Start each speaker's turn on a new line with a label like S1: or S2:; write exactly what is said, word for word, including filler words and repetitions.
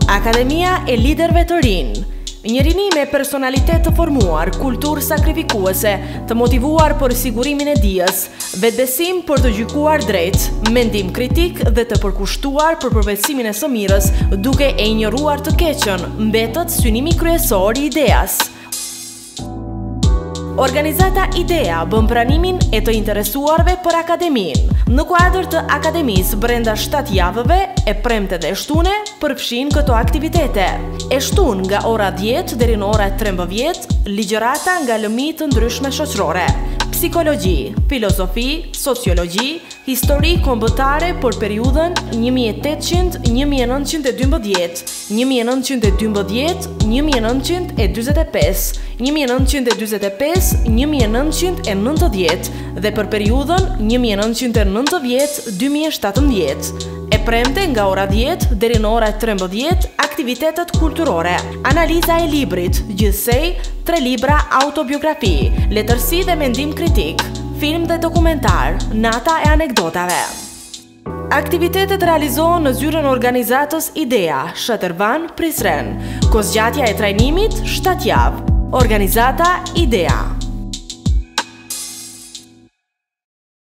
S1: Akademia e liderëve të rinj. Një rini me personalitet të formuar, kulturë sakrifikuese, të motivuar për sigurimin e dijes, vetbesim për të gjykuar drejt, mendim kritik dhe të përkushtuar për përvetësimin e së mirës, duke e injoruar të keqen, mbetet synimi kryesor i ideas. Organizata IDEA bën pranimin e të interesuarve për akademinë. Në kuadër të akademisë brenda shtatë javëve, e premte dhe shtune përfshin këto aktivitete. E shtun nga ora dhjetë deri në ora trembëdhjetë, ligjërata nga lëmi të ndryshme shoqërore, psikologji, filozofi, sociologji, histori kombëtare për periudhën një mijë e tetëqind - një mijë e nëntëqind e dymbëdhjetë, një mijë e nëntëqind e dymbëdhjetë - një mijë e nëntëqind e dyzet e pesë, një mijë e nëntëqind e dyzet e pesë - një mijë e nëntëqind e nëntëdhjetë dhe për periudhën një mijë e nëntëqind e nëntëdhjetë - dy mijë e shtatëdhjetë. E premte nga ora dhjetë deri në ora trembëdhjetë aktivitetet kulturore, analiza e librit, gjithsej tre libra autobiografi, letërsi dhe mendim kritik, film dhe dokumentar, nata e anekdotave. Aktivitetet realizohen në zyrën organizatës IDEA, Shëtervan, Prizren. Kozgjatja e trajnimit shtatë javë. Organizata IDEA.